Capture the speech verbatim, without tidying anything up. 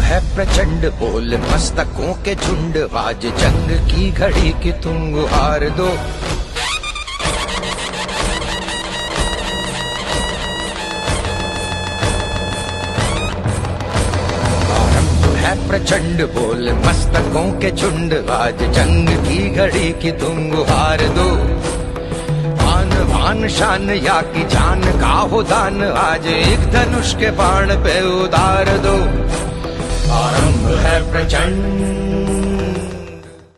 है प्रचंड बोल मस्तकों के झुंड, आज जंग की घड़ी की तुम गुहार दो। आरंभ है प्रचंड बोल मस्तकों के झुंड, आज जंग की घड़ी की तुम गुहार दो। आन शान या की जान का हो दान, आज एक धनुष के बाण पे उतार दो। आरंभ है प्रचंड